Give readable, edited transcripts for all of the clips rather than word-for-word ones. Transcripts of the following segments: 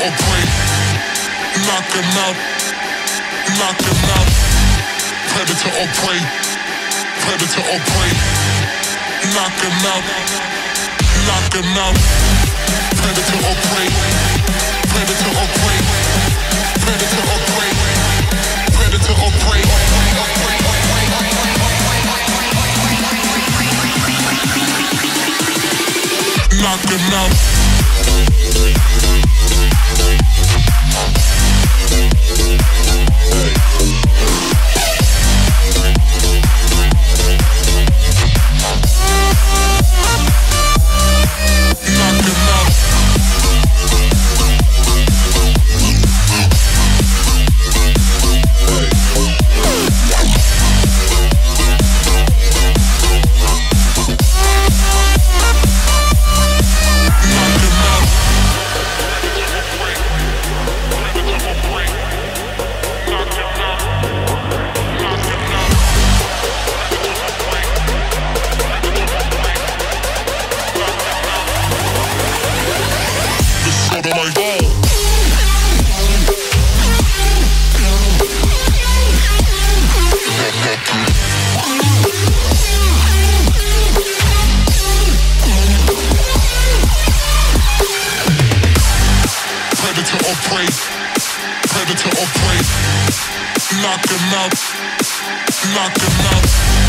or prey. Knock him out, knock him out. Predator or prey, predator or prey. Knock him out, knock him out. Predator or prey, predator or prey, predator or prey, predator or prey. Knock him out.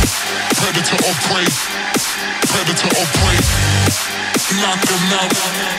Predator or prey, predator or prey. Knock him out.